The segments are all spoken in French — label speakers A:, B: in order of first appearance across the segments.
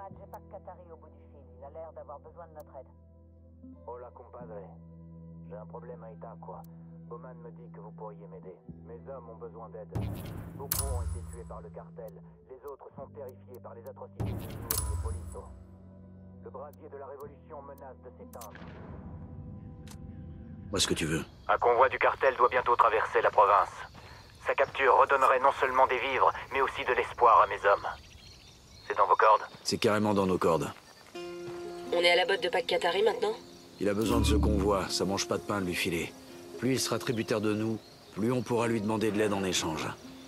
A: j'ai pas Qatari au bout du fil. Il a l'air d'avoir besoin de notre aide.
B: Hola, compadre. J'ai un problème à Itaqua. Bowman me dit que vous pourriez m'aider. Mes hommes ont besoin d'aide. Beaucoup ont été tués par le cartel. Les autres sont terrifiés par les atrocités de Yuri et Polito. Le brasier de la révolution menace de s'éteindre.
C: Moi, ce que tu veux.
B: Un convoi du cartel doit bientôt traverser la province. Sa capture redonnerait non seulement des vivres, mais aussi de l'espoir à mes hommes. C'est dans vos cordes?
C: C'est carrément dans nos cordes.
D: On est à la botte de Pac Qatari maintenant?
C: Il a besoin de ce convoi, ça mange pas de pain de lui filer. Plus il sera tributaire de nous, plus on pourra lui demander de l'aide en échange.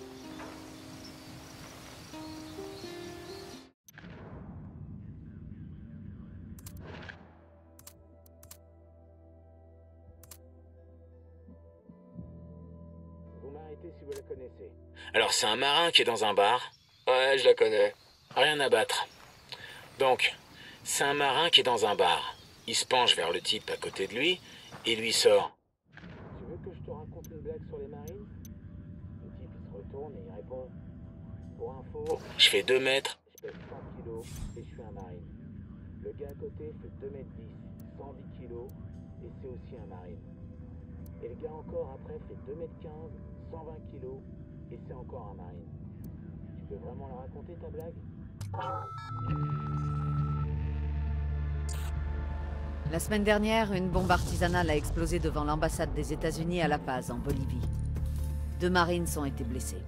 B: Vous m'arrêtez si vous la connaissez.
E: Alors c'est un marin qui est dans un bar. Ouais, je la connais. Rien à battre. Donc, c'est un marin qui est dans un bar. Il se penche vers le type à côté de lui et lui sort.
B: Tu veux que je te raconte une blague sur les marines? Le type il se retourne et il répond. Pour info,
E: Je fais 2 mètres.
B: je pèse 100 kilos et je suis un marine. Le gars à côté fait 2 mètres 10, 110 kilos et c'est aussi un marine. Et le gars encore après fait 2 mètres 15, 120 kilos et c'est encore un marine. Tu peux vraiment la raconter ta blague?
A: La semaine dernière, une bombe artisanale a explosé devant l'ambassade des États-Unis à La Paz, en Bolivie. 2 marines ont été blessés.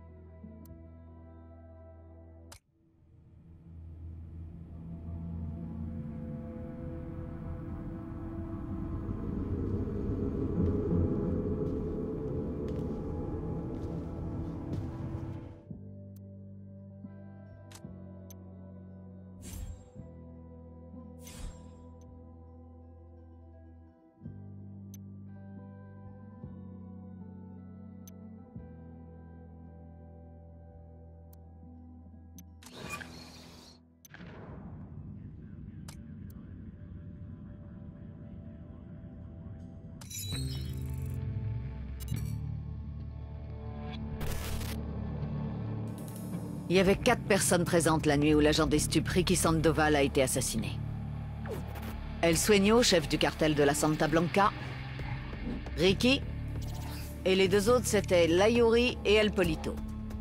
A: Il y avait 4 personnes présentes la nuit où l'agent des stupes Ricky Sandoval a été assassiné. El Sueño, chef du cartel de la Santa Blanca, Ricky, et les 2 autres c'était la Yuri et El Polito.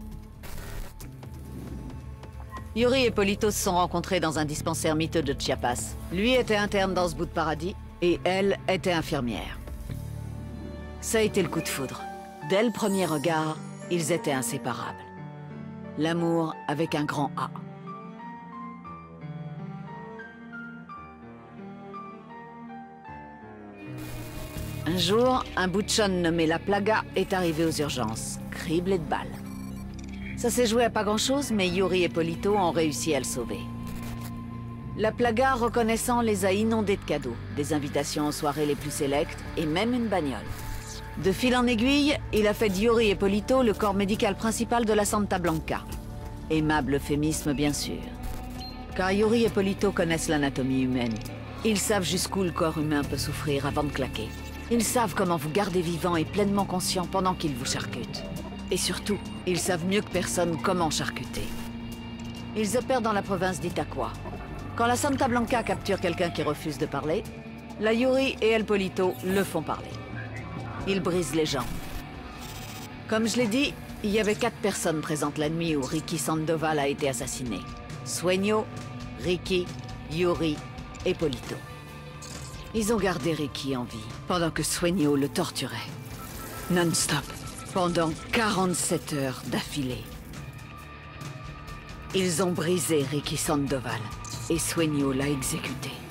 A: Yuri et Polito se sont rencontrés dans un dispensaire miteux de Chiapas. Lui était interne dans ce bout de paradis, et elle était infirmière. Ça a été le coup de foudre. Dès le premier regard, ils étaient inséparables. L'amour avec un grand A. Un jour, un butchon nommé La Plaga est arrivé aux urgences, criblé de balles. Ça s'est joué à pas grand-chose, mais Yuri et Polito ont réussi à le sauver. La Plaga, reconnaissant, les a inondés de cadeaux, des invitations aux soirées les plus sélectes et même une bagnole. De fil en aiguille, il a fait d'Yuri et Polito le corps médical principal de la Santa Blanca. Aimable euphémisme, bien sûr. Car Yuri et Polito connaissent l'anatomie humaine. Ils savent jusqu'où le corps humain peut souffrir avant de claquer. Ils savent comment vous garder vivant et pleinement conscient pendant qu'ils vous charcutent. Et surtout, ils savent mieux que personne comment charcuter. Ils opèrent dans la province d'Itaqua. Quand la Santa Blanca capture quelqu'un qui refuse de parler, la Yuri et El Polito le font parler. Ils brisent les gens. Comme je l'ai dit, il y avait 4 personnes présentes la nuit où Ricky Sandoval a été assassiné. Sueño, Ricky, Yuri et Polito. Ils ont gardé Ricky en vie, pendant que Sueño le torturait. Non-stop, pendant 47 heures d'affilée. Ils ont brisé Ricky Sandoval, et Sueño l'a exécuté.